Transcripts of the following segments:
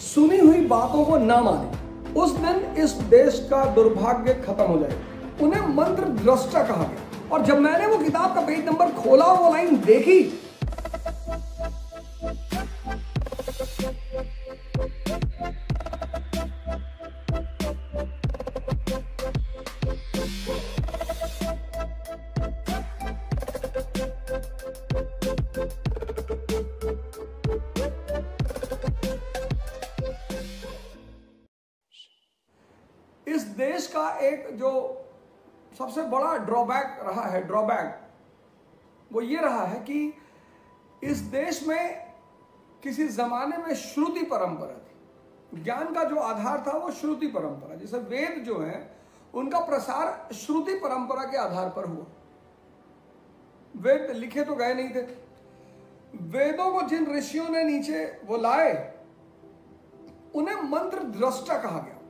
सुनी हुई बातों को ना माने, उस दिन इस देश का दुर्भाग्य खत्म हो जाएगा। उन्हें मंत्र दृष्टा कहा गया। और जब मैंने वो किताब का पेज नंबर खोला और वो लाइन देखी, इस देश का एक जो सबसे बड़ा ड्रॉबैक रहा है, वो ये रहा है कि इस देश में किसी जमाने में श्रुति परंपरा थी। ज्ञान का जो आधार था वो श्रुति परंपरा, जैसे वेद जो है उनका प्रसार श्रुति परंपरा के आधार पर हुआ। वेद लिखे तो गए नहीं थे। वेदों को जिन ऋषियों ने नीचे वो लाए, उन्हें मंत्र दृष्टा कहा गया।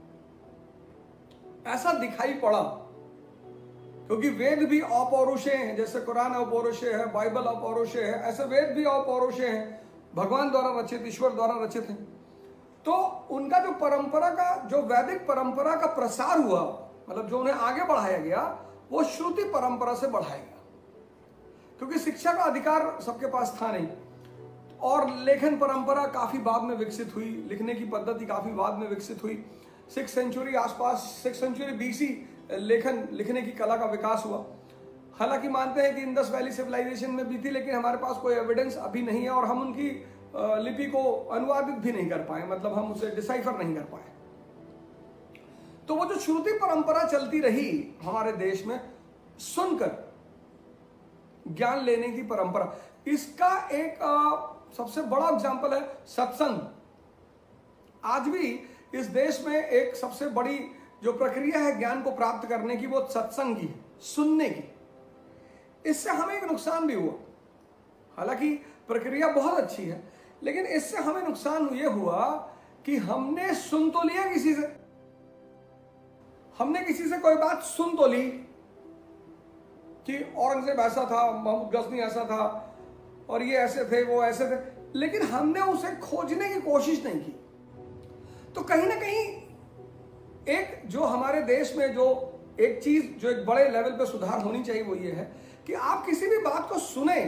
ऐसा दिखाई पड़ा क्योंकि वेद भी अपौरुषेय हैं, जैसे कुरान अपौरुषेय है, बाइबल अपौरुषेय है, ऐसे वेद भी अपौरुषेय हैं, भगवान द्वारा रचित, ईश्वर द्वारा रचित हैं। तो उनका जो परंपरा का, जो वैदिक परंपरा का प्रसार हुआ, मतलब जो उन्हें आगे बढ़ाया गया, वो श्रुति परंपरा से बढ़ाया गया। क्योंकि शिक्षा का अधिकार सबके पास था नहीं, और लेखन परंपरा काफी बाद में विकसित हुई, लिखने की पद्धति काफी बाद में विकसित हुई। 6th सेंचुरी आसपास, 6th सेंचुरी BC लिखने की कला का विकास हुआ। हालांकि मानते हैं कि इंडस वैली सिविलाइजेशन में भी थी, लेकिन हमारे पास कोई एविडेंस अभी नहीं है और हम उनकी लिपि को अनुवादित भी नहीं कर पाए, मतलब हम उसे डिसाइफर नहीं कर पाए। तो वो जो श्रुति परंपरा चलती रही हमारे देश में, सुनकर ज्ञान लेने की परंपरा, इसका एक सबसे बड़ा एग्जाम्पल है सत्संग। आज भी इस देश में एक सबसे बड़ी जो प्रक्रिया है ज्ञान को प्राप्त करने की, वो सत्संग की, सुनने की। इससे हमें एक नुकसान भी हुआ। हालांकि प्रक्रिया बहुत अच्छी है, लेकिन इससे हमें नुकसान ये हुआ कि हमने सुन तो लिया किसी से, हमने किसी से कोई बात सुन तो ली कि औरंगजेब ऐसा था, महमूद गजनी ऐसा था, और ये ऐसे थे, वो ऐसे थे, लेकिन हमने उसे खोजने की कोशिश नहीं की। तो कहीं ना कहीं एक जो हमारे देश में जो एक चीज, जो एक बड़े लेवल पे सुधार होनी चाहिए, वो ये है कि आप किसी भी बात को सुने,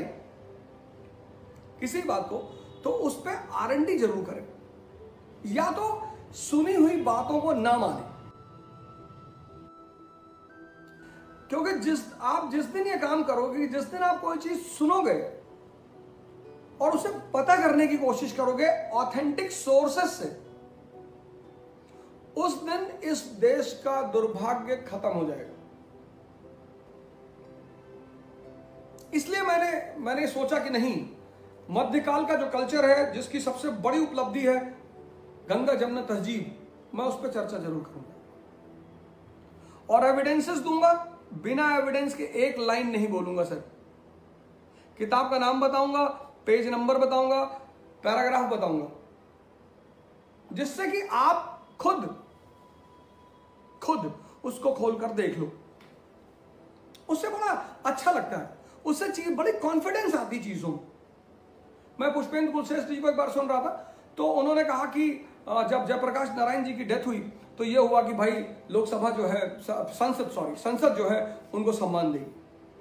किसी बात को, तो उस पर R&D जरूर करें, या तो सुनी हुई बातों को ना माने। क्योंकि जिस दिन ये काम करोगे, जिस दिन आप कोई चीज सुनोगे और उसे पता करने की कोशिश करोगे ऑथेंटिक सोर्सेस से, उस दिन इस देश का दुर्भाग्य खत्म हो जाएगा। इसलिए मैंने सोचा कि नहीं, मध्यकाल का जो कल्चर है, जिसकी सबसे बड़ी उपलब्धि है गंगा जमुना तहजीब, मैं उस पर चर्चा जरूर करूंगा और एविडेंसेस दूंगा। बिना एविडेंस के एक लाइन नहीं बोलूंगा सर। किताब का नाम बताऊंगा, पेज नंबर बताऊंगा, पैराग्राफ बताऊंगा, जिससे कि आप खुद उसको खोलकर देख लो। उससे बड़ा अच्छा लगता है, उससे चीज बड़ी कॉन्फिडेंस आती चीजों में। मैं पुष्पेंद्र कुलश्रेष्ठ जी को एक बार सुन रहा था, तो उन्होंने कहा कि जब जयप्रकाश नारायण जी की डेथ हुई तो ये हुआ कि भाई लोकसभा जो है, संसद जो है उनको सम्मान देगी,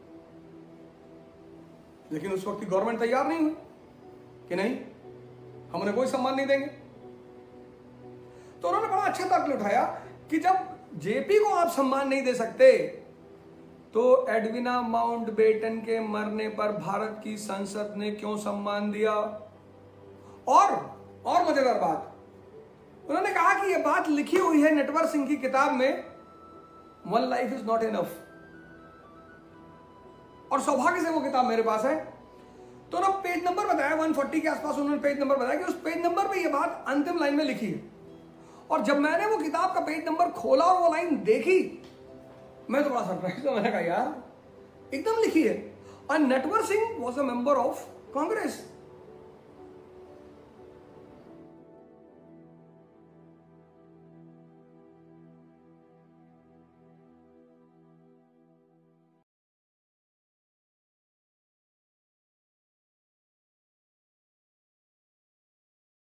लेकिन उस वक्त की गवर्नमेंट तैयार नहीं हुई कि नहीं, हम उन्हें कोई सम्मान नहीं देंगे। तो उन्होंने बड़ा अच्छा तर्क उठाया कि जब जेपी को आप सम्मान नहीं दे सकते, तो एडविना माउंटबेटन के मरने पर भारत की संसद ने क्यों सम्मान दिया। और मजेदार बात, उन्होंने कहा कि यह बात लिखी हुई है नटवर सिंह की किताब में, one life is not enough. और सौभाग्य से वो किताब मेरे पास है। तो ना पेज नंबर बताया, 140 के आसपास उन्होंने पेज नंबर बताया कि उस पेज नंबर पे ये बात अंतिम लाइन में लिखी है। और जब मैंने वो किताब का पेज नंबर खोला और वो लाइन देखी, मैं तो बड़ा सरप्राइज था। मैंने कहा यार एकदम लिखी है। और Natwar Singh was a member of Congress.